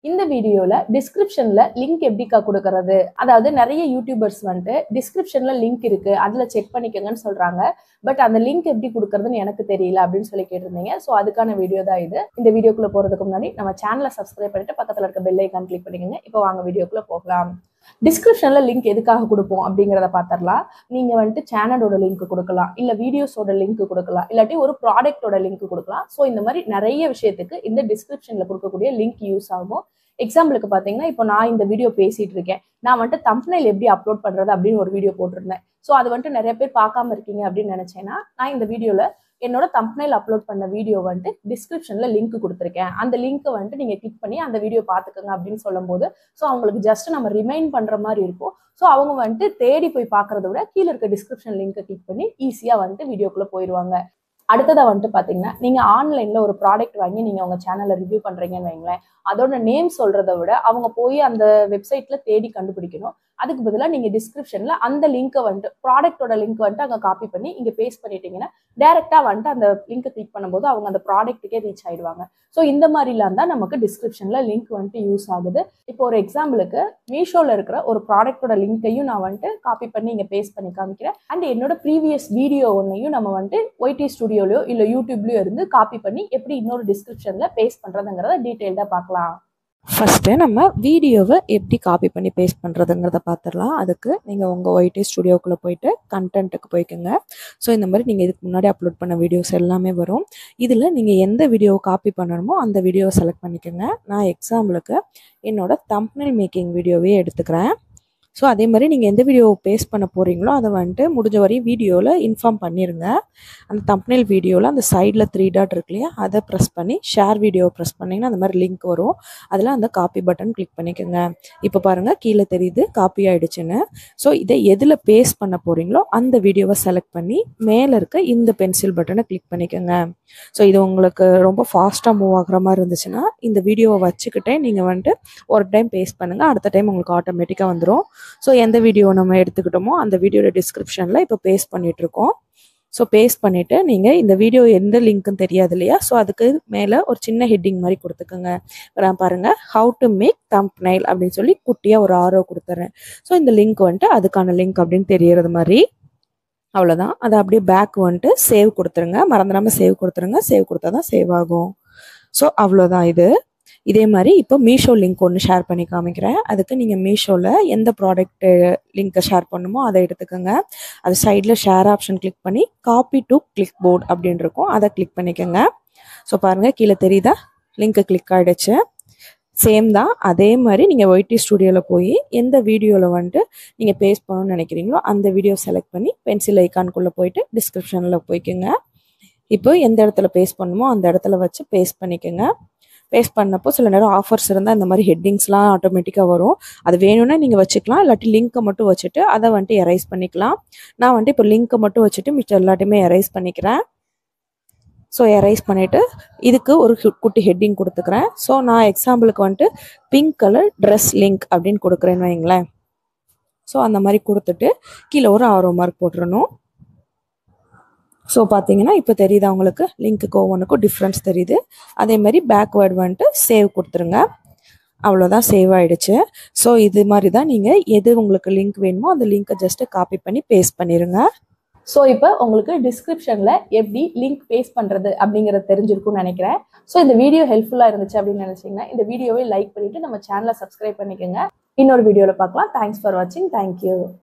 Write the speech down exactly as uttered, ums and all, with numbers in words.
இந்த வீடியோல டிஸ்கிரிப்ஷன்ல லிங்க் எப்படிக்கா கொடுக்கறது, அதாவது நிறைய யூடியூபர்ஸ் வந்துட்டு டிஸ்கிரிப்ஷன்ல லிங்க் இருக்கு அதுல செக் பண்ணிக்கங்கன்னு சொல்றாங்க. பட் அந்த லிங்க் எப்படி கொடுக்கறதுன்னு எனக்கு தெரியல அப்படின்னு சொல்லி கேட்டிருந்தீங்க. ஸோ அதுக்கான வீடியோ தான் இது. இந்த வீடியோக்குள்ள போறதுக்கு முன்னாடி நம்ம சேனலை சப்ஸ்கிரைப் பண்ணிட்டு பக்கத்துல இருக்க பெல் ஐக்கான் கிளிக் பண்ணிக்கோங்க. இப்போ வாங்க வீடியோக்குள்ள போகலாம். டிஸ்கிரிப்ஷன்ல லிங்க் எதுக்காக கொடுப்போம் அப்படிங்கிறத பார்த்துடலாம். நீங்க வந்துட்டு சேனலோட லிங்க் கொடுக்கலாம், இல்ல வீடியோஸோட லிங்க் கொடுக்கலாம், இல்லாட்டி ஒரு ப்ராடக்டோட லிங்க் கொடுக்கலாம். ஸோ இந்த மாதிரி நிறைய விஷயத்துக்கு இந்த டிஸ்கிரிப்ஷன்ல கொடுக்கக்கூடிய லிங்க் யூஸ் ஆகும். எக்ஸாம்பிளுக்கு பாத்தீங்கன்னா, இப்போ நான் இந்த வீடியோ பேசிட்டு இருக்கேன், நான் வந்துட்டு தம்ப்நெயில் எப்படி அப்லோட் பண்றது அப்படின்னு ஒரு வீடியோ போட்டிருந்தேன். ஸோ அது வந்துட்டு நிறைய பேர் பார்க்காம இருக்கீங்க அப்படின்னு நினைச்சேன்னா, நான் இந்த வீடியோல என்னோட தம்ப்நெயில் அப்லோட் பண்ண வீடியோ வந்துட்டு டிஸ்கிரிப்ஷன்ல லிங்க் கொடுத்துருக்கேன், அந்த லிங்க்கை வந்துட்டு நீங்க கிளிக் பண்ணி அந்த வீடியோ பார்த்துக்கோங்க அப்படின்னு சொல்லும் போது, ஸோ அவங்களுக்கு ஜஸ்ட் நம்ம ரிமைண்ட் பண்ற மாதிரி இருக்கும். ஸோ அவங்க வந்துட்டு தேடி போய் பார்க்கறத விட கீழே இருக்க டிஸ்கிரிப்ஷன் லிங்கை கிளிக் பண்ணி ஈஸியா வந்துட்டு வீடியோக்குள்ள போயிடுவாங்க. அடுத்ததா வந்துட்டு பாத்தீங்கன்னா, நீங்க ஆன்லைன்ல ஒரு ப்ராடக்ட் வாங்கி நீங்க உங்க சேனல்ல ரிவ்யூ பண்றீங்கன்னு வைங்களேன், அதோட நேம் சொல்றதை விட அவங்க போய் அந்த வெப்சைட்ல தேடி கண்டுபிடிக்கணும். அதுக்கு பதிலாக நீங்க டிஸ்கிரிப்ஷன்ல அந்த லிங்கை வந்துட்டு ப்ராடக்டோட லிங்க் வந்துட்டு அங்கே காப்பி பண்ணி இங்க பேஸ்ட் பண்ணிட்டீங்கன்னா டைரக்டா வந்துட்டு அந்த லிங்கை கிளிக் பண்ணும்போது அவங்க அந்த ப்ராடக்ட்டுக்கே ரீச் ஆயிடுவாங்க. ஸோ இந்த மாதிரிலாம் தான் நமக்கு டிஸ்கிரிப்ஷன்ல லிங்க் வந்துட்டு யூஸ் ஆகுது. இப்போ ஒரு எக்ஸாம்பிளுக்கு மீஷோல இருக்கிற ஒரு ப்ராடக்டோட லிங்கையும் நான் வந்துட்டு காப்பி பண்ணி இங்க பேஸ்ட் பண்ணி காமிக்கிறேன். அண்ட் என்னோட ப்ரீவியஸ் வீடியோ ஒன்னையும் நம்ம வந்துட்டு ஒய்டி ஸ்டுடியோலயோ இல்ல யூடியூப்லயோ இருந்து காப்பி பண்ணி எப்படி இன்னொரு டிஸ்கிரிப்ஷன்ல பேஸ்ட் பண்றதுங்கிறத டீட்டெயில்டா பார்க்கலாம். ஃபஸ்ட்டு நம்ம வீடியோவை எப்படி காப்பி பண்ணி பேஸ்ட் பண்ணுறதுங்கிறத பார்த்துடலாம். அதுக்கு நீங்கள் உங்கள் ஒய்டி ஸ்டுடியோக்குள்ளே போயிட்டு கண்டென்ட்டுக்கு போய்க்கோங்க. ஸோ இந்த மாதிரி நீங்கள் இதுக்கு முன்னாடி அப்லோட் பண்ண வீடியோஸ் எல்லாமே வரும். இதில் நீங்கள் எந்த வீடியோவை காப்பி பண்ணணுமோ அந்த வீடியோவை செலக்ட் பண்ணிக்கோங்க. நான் எக்ஸாம்பிளுக்கு என்னோடய தம்ப்நெயில் மேக்கிங் வீடியோவே எடுத்துக்கிறேன். ஸோ அதே மாதிரி நீங்கள் எந்த வீடியோ பேஸ்ட் பண்ண போகிறீங்களோ அதை வந்துட்டு முடிஞ்ச வரையும் வீடியோவில் இன்ஃபார்ம் பண்ணிடுங்க. அந்த தம்ப்நெயில் வீடியோவில் அந்த சைடில் த்ரீ டாட் இருக்கு இல்லையா, அதை ப்ரெஸ் பண்ணி ஷேர் வீடியோ ப்ரெஸ் பண்ணிங்கன்னா அந்த மாதிரி லிங்க் வரும். அதில் அந்த காப்பி பட்டன் கிளிக் பண்ணிக்கோங்க. இப்போ பாருங்கள் கீழே தெரியுது காப்பி ஆகிடுச்சுன்னு. ஸோ இதை எதில் பேஸ்ட் பண்ண போகிறீங்களோ அந்த வீடியோவை செலக்ட் பண்ணி மேலே இருக்க இந்த பென்சில் பட்டனை கிளிக் பண்ணிக்கோங்க. ஸோ இது உங்களுக்கு ரொம்ப ஃபாஸ்ட்டாக மூவ் ஆகுற மாதிரி இருந்துச்சுன்னா இந்த வீடியோவை வச்சுக்கிட்டே நீங்கள் வந்துட்டு ஒரு டைம் பேஸ்ட் பண்ணுங்கள், அடுத்த டைம் உங்களுக்கு ஆட்டோமேட்டிக்காக வந்துடும். ஸோ எந்த வீடியோ நம்ம எடுத்துக்கிட்டோமோ அந்த வீடியோட டிஸ்கிரிப்ஷனில் இப்போ பேஸ்ட் பண்ணிகிட்ருக்கோம். ஸோ பேஸ்ட் பண்ணிவிட்டு நீங்கள் இந்த வீடியோ எந்த லிங்க்குன்னு தெரியாது இல்லையா, ஸோ அதுக்கு மேலே ஒரு சின்ன ஹெட்டிங் மாதிரி கொடுத்துக்கோங்க. நான் பாருங்கள் ஹவு டு மேக் தம்ப்நெயில் அப்படின்னு சொல்லி குட்டியாக ஒரு ஆரோ கொடுத்துட்றேன். ஸோ இந்த லிங்க் வந்துட்டு அதுக்கான லிங்க் அப்படின்னு தெரியறது மாதிரி அவ்வளோதான். அதை அப்படியே பேக் வந்துட்டு சேவ் கொடுத்துருங்க, மறந்துடாமல் சேவ் கொடுத்துருங்க. சேவ் கொடுத்தா தான் சேவ் ஆகும். ஸோ அவ்வளோதான் இது. இதே மாதிரி இப்போ மீஷோ லிங்க் ஒன்று ஷேர் பண்ணி காமிக்கிறேன். அதுக்கு நீங்கள் மீஷோவில் எந்த ப்ராடக்ட்டு லிங்க்கை ஷேர் பண்ணுமோ அதை எடுத்துக்கோங்க. அது சைடில் ஷேர் ஆப்ஷன் கிளிக் பண்ணி காப்பி டு கிளிக் போர்ட் அப்படின்னு இருக்கும், அதை கிளிக் பண்ணிக்கோங்க. ஸோ பாருங்கள் கீழே தெரியுதா, லிங்க்கு கிளிக் ஆகிடுச்சு. சேம் தான். அதே மாதிரி நீங்கள் ஒய்டி ஸ்டுடியோவில் போய் எந்த வீடியோவில் வந்துட்டு நீங்கள் பேஸ்ட் பண்ணணும்னு நினைக்கிறீங்களோ அந்த வீடியோ செலக்ட் பண்ணி பென்சில் ஐக்கானுக்குள்ளே போயிட்டு டிஸ்கிரிப்ஷனில் போய்க்குங்க. இப்போ எந்த இடத்துல பேஸ்ட் பண்ணுமோ அந்த இடத்துல வச்சு பேஸ்ட் பண்ணிக்கோங்க. பேஸ்ட் பண்ணப்போ சில நேரம் ஆஃபர்ஸ் இருந்தால் இந்த மாதிரி ஹெட்டிங்ஸ்லாம் ஆட்டோமேட்டிக்காக வரும். அது வேணும்னா நீங்கள் வச்சுக்கலாம், இல்லாட்டி லிங்க்கை மட்டும் வச்சுட்டு அதை வந்துட்டு எரைஸ் பண்ணிக்கலாம். நான் வந்துட்டு இப்போ லிங்க்கை மட்டும் வச்சுட்டு மிச்சம் எல்லாத்தையுமே எரைஸ் பண்ணிக்கிறேன். ஸோ எரைஸ் பண்ணிவிட்டு இதுக்கு ஒரு குட்டி ஹெட்டிங் கொடுத்துக்கிறேன். ஸோ நான் எக்ஸாம்பிளுக்கு வந்துட்டு பிங்க் கலர் ட்ரெஸ் லிங்க் அப்படின்னு கொடுக்குறேன்னு வைங்களேன். ஸோ அந்த மாதிரி கொடுத்துட்டு கீழே ஒரு ஆரோ மார்க் போட்டுறணும். ஸோ பார்த்தீங்கன்னா இப்போ தெரியுது அவங்களுக்கு லிங்க்குக்கு ஒவ்வொன்றுக்கும் டிஃப்ரென்ஸ் தெரியுது. அதே மாதிரி பேக்வேர்டு வந்துட்டு சேவ் கொடுத்துருங்க. அவ்வளோதான், சேவ் ஆகிடுச்சு. ஸோ இது மாதிரி தான் நீங்கள் எது உங்களுக்கு லிங்க் வேணுமோ அந்த லிங்க்கை ஜஸ்ட்டு காப்பி பண்ணி பேஸ்ட் பண்ணிடுங்க. ஸோ இப்போ உங்களுக்கு டிஸ்கிரிப்ஷன்ல எப்படி லிங்க் பேஸ்ட் பண்றது அப்படிங்கிறது தெரிஞ்சிருக்கும்னு நினைக்கிறேன். ஸோ இந்த வீடியோ ஹெல்ப்ஃபுல்லாக இருந்துச்சு அப்படின்னு நினைச்சீங்கன்னா இந்த வீடியோவை லைக் பண்ணிட்டு நம்ம சேனலை சப்ஸ்கிரைப் பண்ணிக்கோங்க. இன்னொரு வீடியோவில் பார்க்கலாம். தேங்க்ஸ் ஃபார் வாட்சிங். தேங்க்யூ.